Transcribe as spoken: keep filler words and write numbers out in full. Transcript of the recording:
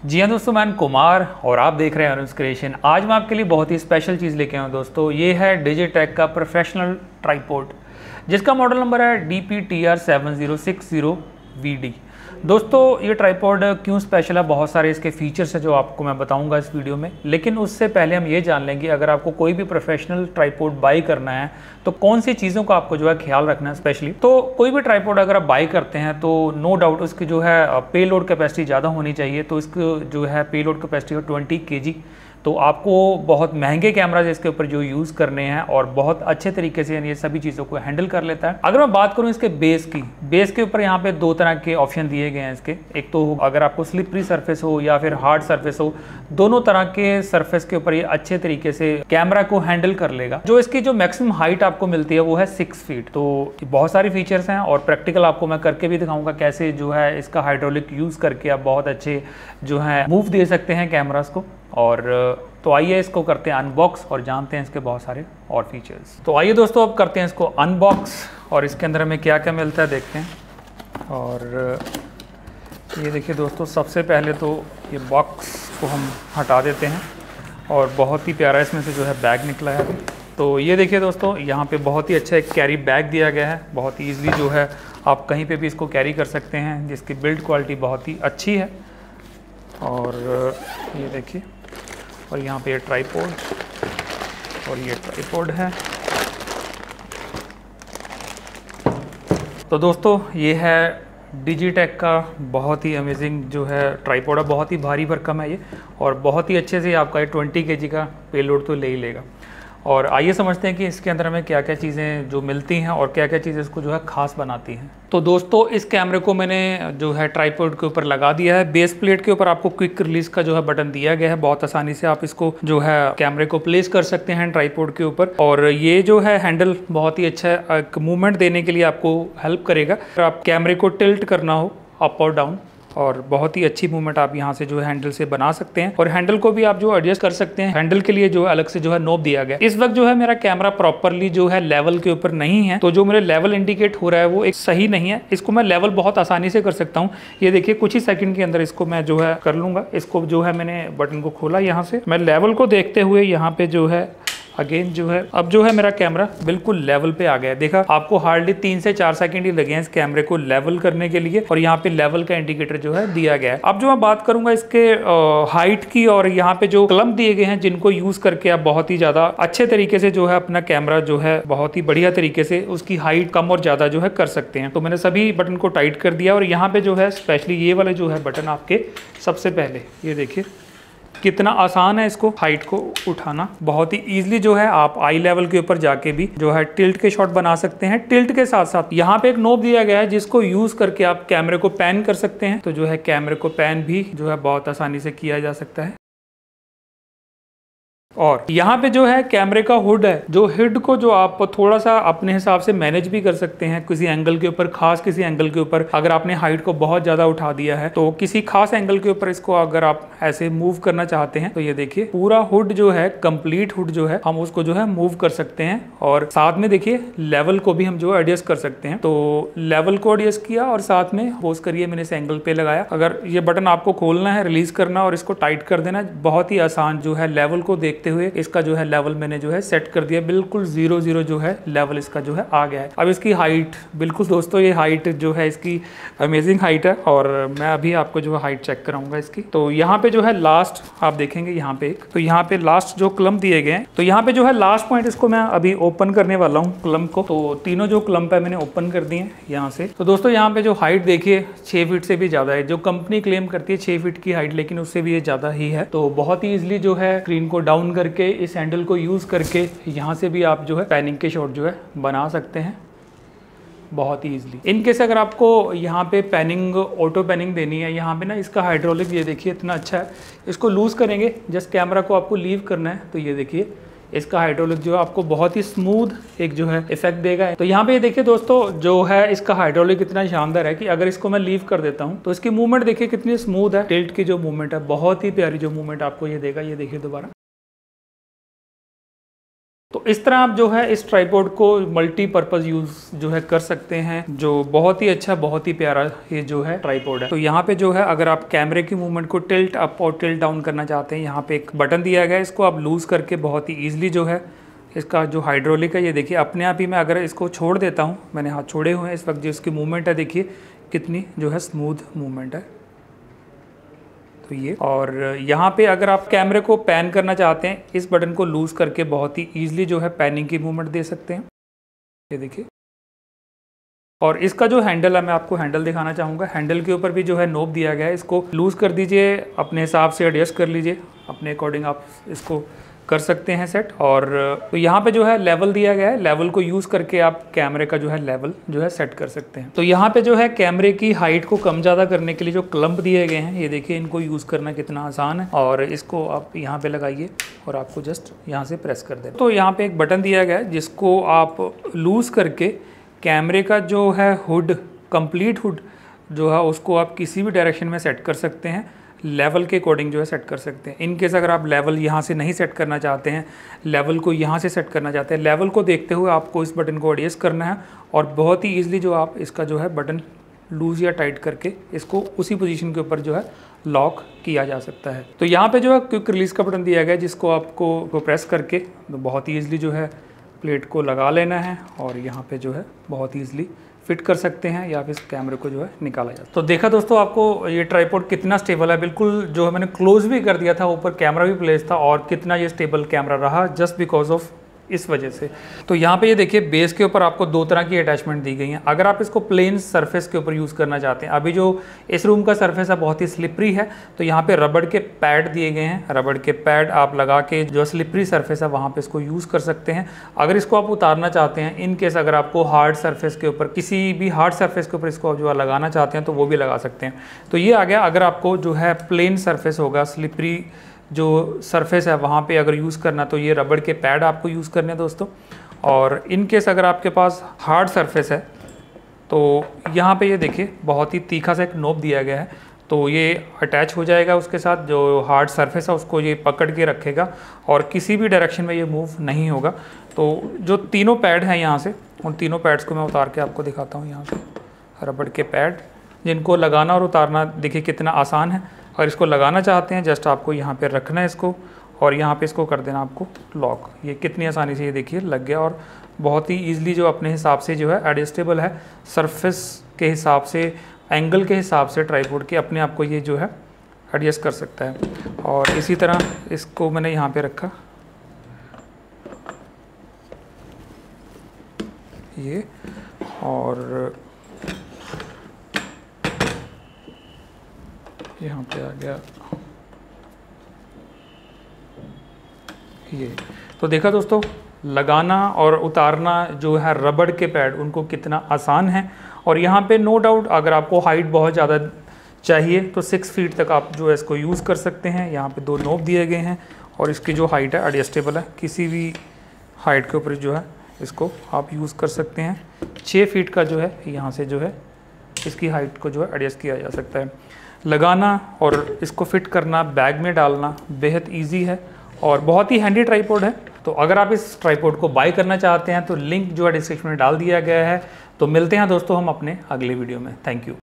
जी हाँ दोस्तों, मैं कुमार और आप देख रहे हैं अनुज क्रिएशन। आज मैं आपके लिए बहुत ही स्पेशल चीज़ लेके आया हूँ दोस्तों। ये है डिजिटेक का प्रोफेशनल ट्राइपॉड, जिसका मॉडल नंबर है D P T R seven zero six zero V D. दोस्तों ये ट्राइपॉड क्यों स्पेशल है, बहुत सारे इसके फीचर्स हैं जो आपको मैं बताऊंगा इस वीडियो में। लेकिन उससे पहले हम ये जान लेंगे, अगर आपको कोई भी प्रोफेशनल ट्राइपॉड बाई करना है तो कौन सी चीज़ों का आपको जो है ख्याल रखना है स्पेशली। तो कोई भी ट्राइपॉड अगर आप बाई करते हैं तो नो डाउट उसकी जो है पे लोड कैपेसिटी ज़्यादा होनी चाहिए। तो इसकी जो है पे लोड कैपेसिटी हो ट्वेंटी के जी। तो आपको बहुत महंगे कैमराज इसके ऊपर जो यूज़ करने हैं और बहुत अच्छे तरीके से ये सभी चीज़ों को हैंडल कर लेता है। अगर मैं बात करूं इसके बेस की, बेस के ऊपर यहाँ पे दो तरह के ऑप्शन दिए गए हैं इसके। एक तो अगर आपको स्लिपरी सरफेस हो या फिर हार्ड सरफेस हो, दोनों तरह के सरफेस के ऊपर ये अच्छे तरीके से कैमरा को हैंडल कर लेगा। जो इसकी जो मैक्सिमम हाइट आपको मिलती है वो है सिक्स फीट। तो बहुत सारी फीचर्स हैं और प्रैक्टिकल आपको मैं करके भी दिखाऊंगा कैसे जो है इसका हाइड्रोलिक यूज़ करके आप बहुत अच्छे जो है मूव दे सकते हैं कैमरास को। और तो आइए इसको करते हैं अनबॉक्स और जानते हैं इसके बहुत सारे और फीचर्स। तो आइए दोस्तों अब करते हैं इसको अनबॉक्स और इसके अंदर हमें क्या क्या मिलता है देखते हैं। और ये देखिए दोस्तों, सबसे पहले तो ये बॉक्स को हम हटा देते हैं और बहुत ही प्यारा इसमें से जो है बैग निकला है। तो ये देखिए दोस्तों, यहाँ पे बहुत ही अच्छा एक कैरी बैग दिया गया है। बहुत ही ईजिली जो है आप कहीं पे भी इसको कैरी कर सकते हैं, जिसकी बिल्ड क्वालिटी बहुत ही अच्छी है। और ये देखिए, और यहाँ पे ये ट्राइपॉड और ये ट्राइपॉड है। तो दोस्तों ये है डिजिटेक का बहुत ही अमेजिंग जो है ट्राइपॉड है। बहुत ही भारी भरकम है ये और बहुत ही अच्छे से आपका ये ट्वेंटी के जी का पेलोड तो ले ही लेगा। और आइए समझते हैं कि इसके अंदर हमें क्या क्या चीज़ें जो मिलती हैं और क्या क्या चीज़ें इसको जो है ख़ास बनाती हैं। तो दोस्तों इस कैमरे को मैंने जो है ट्राइपॉड के ऊपर लगा दिया है। बेस प्लेट के ऊपर आपको क्विक रिलीज का जो है बटन दिया गया है। बहुत आसानी से आप इसको जो है कैमरे को प्लेस कर सकते हैं ट्राइपॉड के ऊपर। और ये जो है हैंडल बहुत ही अच्छा है, एक मूवमेंट देने के लिए आपको हेल्प करेगा। अगर आप कैमरे को टिल्ट करना हो अप और डाउन, और बहुत ही अच्छी मूवमेंट आप यहाँ से जो है हैंडल से बना सकते हैं। और हैंडल को भी आप जो एडजस्ट कर सकते हैं। हैंडल के लिए जो अलग से जो है नोब दिया गया। इस वक्त जो है मेरा कैमरा प्रॉपरली जो है लेवल के ऊपर नहीं है, तो जो मेरे लेवल इंडिकेट हो रहा है वो एक सही नहीं है। इसको मैं लेवल बहुत आसानी से कर सकता हूँ। ये देखिए कुछ ही सेकंड के अंदर इसको मैं जो है कर लूंगा। इसको जो है मैंने बटन को खोला, यहाँ से मैं लेवल को देखते हुए यहाँ पे जो है अगेन जो है अब जो है मेरा कैमरा बिल्कुल लेवल पे आ गया है। देखा, आपको हार्डली तीन से चार सेकंड ही लगे हैं इस कैमरे को लेवल करने के लिए। और यहाँ पे लेवल का इंडिकेटर जो है दिया गया है। अब जो मैं बात करूंगा इसके हाइट की, और यहाँ पे जो क्लम्प दिए गए हैं जिनको यूज करके आप बहुत ही ज्यादा अच्छे तरीके से जो है अपना कैमरा जो है बहुत ही बढ़िया तरीके से उसकी हाइट कम और ज्यादा जो है कर सकते हैं। तो मैंने सभी बटन को टाइट कर दिया। और यहाँ पे जो है स्पेशली ये वाले जो है बटन आपके सबसे पहले, ये देखिए कितना आसान है इसको हाइट को उठाना। बहुत ही इजीली जो है आप आई लेवल के ऊपर जाके भी जो है टिल्ट के शॉट बना सकते हैं। टिल्ट के साथ साथ यहाँ पे एक नोब दिया गया है जिसको यूज करके आप कैमरे को पैन कर सकते हैं। तो जो है कैमरे को पैन भी जो है बहुत आसानी से किया जा सकता है। और यहाँ पे जो है कैमरे का हुड है, जो हुड को जो आप थोड़ा सा अपने हिसाब से मैनेज भी कर सकते हैं किसी एंगल के ऊपर, खास किसी एंगल के ऊपर। अगर आपने हाइट को बहुत ज्यादा उठा दिया है तो किसी खास एंगल के ऊपर इसको अगर आप ऐसे मूव करना चाहते हैं तो ये देखिए पूरा हुड जो है, कंप्लीट हुड जो है, हम उसको जो है मूव कर सकते हैं। और साथ में देखिए लेवल को भी हम जो एडजस्ट कर सकते हैं। तो लेवल को एडजस्ट किया और साथ में पोज करिए, मैंने इस एंगल पे लगाया। अगर ये बटन आपको खोलना है, रिलीज करना और इसको टाइट कर देना, बहुत ही आसान जो है लेवल को देख हुए इसका जो है लेवल मैंने जो है सेट कर दिया। बिल्कुल जीरो जीरो जो है लेवल इसका जो है आ गया है। अब इसकी हाइट, बिल्कुल दोस्तों ये हाइट जो है इसकी अमेजिंग हाइट है। और मैं अभी आपको जो है हाइट चेक कराऊंगा इसकी। तो यहाँ पे जो है लास्ट आप देखेंगे, यहाँ पे एक तो यहाँ पे लास्ट जो क्लम्प दिए गए हैं, तो यहाँ पे जो है लास्ट पॉइंट इसको मैं अभी ओपन करने वाला हूँ क्लम्प को। तो तीनों जो क्लम्प है मैंने ओपन कर दिए यहाँ से। तो दोस्तों यहाँ पे जो हाइट देखिए छह फीट से भी ज्यादा है। जो कंपनी क्लेम करती है छह फीट की हाइट, लेकिन उससे भी ये ज्यादा ही है। तो बहुत ही इजिली जो है स्क्रीन को डाउन करके इस हैंडल को यूज करके यहाँ से भी आप जो है पैनिंग के शॉट जो है बना सकते हैं बहुत ही इजीली। इन केस अगर आपको यहाँ पे पैनिंग, ऑटो पैनिंग देनी है, यहाँ पे ना इसका हाइड्रोलिक ये देखिए इतना अच्छा है। इसको लूज करेंगे, जस्ट कैमरा को आपको लीव करना है, तो ये देखिए इसका हाइड्रोलिक जो है आपको बहुत ही स्मूथ एक जो है इफेक्ट देगा। तो यहाँ पे ये देखिए दोस्तों जो है इसका हाइड्रोलिक इतना शानदार है कि अगर इसको मैं लीव कर देता हूँ तो इसकी मूवमेंट देखिए कितनी स्मूथ है। टिल्ट की जो मूवमेंट है बहुत ही प्यारी जो मूवमेंट आपको ये देगा। ये देखिए दोबारा तो इस तरह आप जो है इस ट्राइपॉड को मल्टीपर्पज़ यूज़ जो है कर सकते हैं, जो बहुत ही अच्छा, बहुत ही प्यारा ये जो है ट्राइपॉड है। तो यहाँ पे जो है अगर आप कैमरे की मूवमेंट को टिल्ट अप और टिल्ट डाउन करना चाहते हैं, यहाँ पे एक बटन दिया गया है, इसको आप लूज़ करके बहुत ही ईजिली जो है इसका जो हाइड्रोलिक है ये देखिए अपने आप ही मैं अगर इसको छोड़ देता हूँ, मैंने हाथ छोड़े हुए हैं इस वक्त, जो इसकी मूवमेंट है देखिए कितनी जो है स्मूथ मूवमेंट है। तो ये, और यहाँ पे अगर आप कैमरे को पैन करना चाहते हैं, इस बटन को लूज करके बहुत ही ईजिली जो है पैनिंग की मूवमेंट दे सकते हैं, ये देखिए। और इसका जो हैंडल है, मैं आपको हैंडल दिखाना चाहूँगा। हैंडल के ऊपर भी जो है नोब दिया गया है, इसको लूज कर दीजिए, अपने हिसाब से एडजस्ट कर लीजिए, अपने अकॉर्डिंग आप इसको कर सकते हैं सेट। और तो यहाँ पे जो है लेवल दिया गया है, लेवल को यूज़ करके आप कैमरे का जो है लेवल जो है सेट कर सकते हैं। तो यहाँ पे जो है कैमरे की हाइट को कम ज़्यादा करने के लिए जो क्लम्प दिए गए हैं, ये देखिए इनको यूज़ करना कितना आसान है। और इसको आप यहाँ पे लगाइए और आपको जस्ट यहाँ से प्रेस कर दें। तो यहाँ पे एक बटन दिया गया है जिसको आप लूज़ करके कैमरे का जो है हुड, कंप्लीट हुड जो है उसको आप किसी भी डायरेक्शन में सेट कर सकते हैं, लेवल के अकॉर्डिंग जो है सेट कर सकते हैं। इन केस अगर आप लेवल यहाँ से नहीं सेट करना चाहते हैं, लेवल को यहाँ से सेट करना चाहते हैं, लेवल को देखते हुए आपको इस बटन को एडजस्ट करना है और बहुत ही ईजिली जो आप इसका जो है बटन लूज़ या टाइट करके इसको उसी पोजीशन के ऊपर जो है लॉक किया जा सकता है। तो यहाँ पे जो है क्विक रिलीज़ का बटन दिया गया है जिसको आपको प्रेस करके तो बहुत ही ईजिली जो है प्लेट को लगा लेना है और यहाँ पे जो है बहुत ईजिली फिट कर सकते हैं या फिर कैमरे को जो है निकाला जाता है। तो देखा दोस्तों आपको ये ट्राइपॉड कितना स्टेबल है, बिल्कुल जो है मैंने क्लोज भी कर दिया था, ऊपर कैमरा भी प्लेस था और कितना ये स्टेबल कैमरा रहा जस्ट बिकॉज ऑफ इस वजह से। तो यहाँ पे ये देखिए बेस के ऊपर आपको दो तरह की अटैचमेंट दी गई हैं। अगर आप इसको प्लेन सरफेस के ऊपर यूज़ करना चाहते हैं, अभी जो इस रूम का सरफेस है बहुत ही स्लिपरी है, तो यहाँ पे रबड़ के पैड दिए गए हैं। रबड़ के पैड आप लगा के जो स्लिपरी सरफेस है वहाँ पे इसको यूज़ कर सकते हैं। अगर इसको आप उतारना चाहते हैं, इन केस अगर आपको हार्ड सरफेस के ऊपर, किसी भी हार्ड सरफेस के ऊपर इसको जो लगाना चाहते हैं तो वो भी लगा सकते हैं। तो ये आ गया अगर आपको जो है प्लेन सरफेस होगा, स्लिपरी जो सरफेस है वहाँ पे अगर यूज़ करना तो ये रबड़ के पैड आपको यूज़ करने हैं दोस्तों। और इन केस अगर आपके पास हार्ड सरफेस है तो यहाँ पे ये देखिए बहुत ही तीखा सा एक नोब दिया गया है, तो ये अटैच हो जाएगा उसके साथ, जो हार्ड सरफेस है उसको ये पकड़ के रखेगा और किसी भी डायरेक्शन में ये मूव नहीं होगा। तो जो तीनों पैड हैं यहाँ से, उन तीनों पैड्स को मैं उतार के आपको दिखाता हूँ। यहाँ पे रबड़ के पैड जिनको लगाना और उतारना देखिए कितना आसान है। अगर इसको लगाना चाहते हैं जस्ट आपको यहाँ पे रखना है इसको और यहाँ पे इसको कर देना आपको लॉक। ये कितनी आसानी से ये देखिए लग गया और बहुत ही ईजिली जो अपने हिसाब से जो है एडजस्टेबल है, सरफेस के हिसाब से, एंगल के हिसाब से ट्राइपॉड के अपने आप को ये जो है एडजस्ट कर सकता है। और इसी तरह इसको मैंने यहाँ पे रखा, ये और यहाँ पे आ गया ये। तो देखा दोस्तों लगाना और उतारना जो है रबड़ के पैड उनको कितना आसान है। और यहाँ पे नो डाउट अगर आपको हाइट बहुत ज़्यादा चाहिए तो सिक्स फीट तक आप जो है इसको यूज़ कर सकते हैं। यहाँ पे दो नोब दिए गए हैं और इसकी जो हाइट है एडजस्टेबल है, किसी भी हाइट के ऊपर जो है इसको आप यूज़ कर सकते हैं। छः फीट का जो है यहाँ से जो है इसकी हाइट को जो है एडजस्ट किया जा सकता है। लगाना और इसको फिट करना, बैग में डालना बेहद इजी है और बहुत ही हैंडी ट्राइपॉड है। तो अगर आप इस ट्राइपॉड को बाय करना चाहते हैं तो लिंक जो है डिस्क्रिप्शन में डाल दिया गया है। तो मिलते हैं दोस्तों हम अपने अगले वीडियो में। Thank you.